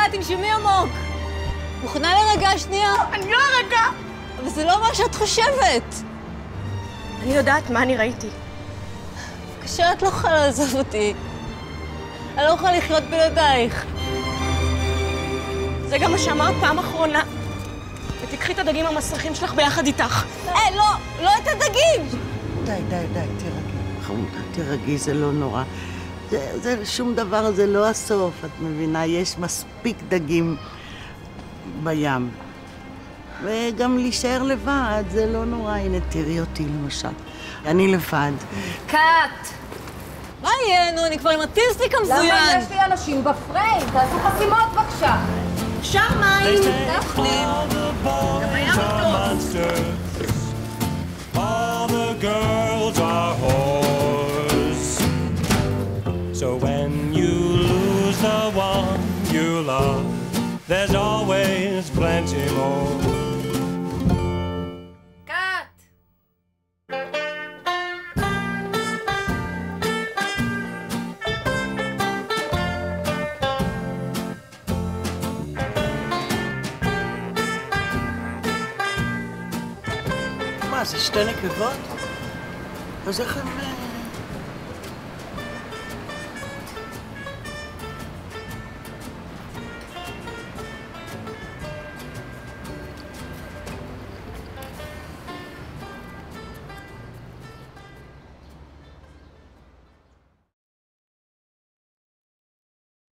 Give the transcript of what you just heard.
תנשמי עמוק. מוכנה לרגע שנייה? אני לא ארגע. אבל זה לא מה שאת חושבת. אני יודעת מה אני ראיתי. בבקשה, את לא יכולה לעזוב אותי. אני לא יכולה לחיות בלעדייך. זה גם מה שאמרת פעם אחרונה. ותקחי את הדגים המסריחים שלך ביחד איתך. לא, לא את הדגים! די, תירגעי. חמודה, תירגעי, זה לא נורא. זה שום דבר, זה לא הסוף, את מבינה? יש מספיק דגים בים. וגם להישאר לבד, זה לא נורא. הנה, תראי אותי למשל. אני לבד. קאט! מה יהיה? נו, אני כבר עם הטיסטיק המזוין. למה יש לי אנשים בפריים? תעשו חסימות בבקשה. אפשר מים? תפנים. גם היה טוב. All the girls are whores. So when you lose the one you love, there's always plenty more. קאט! מה, זה שתי נקבות? אז איך הם...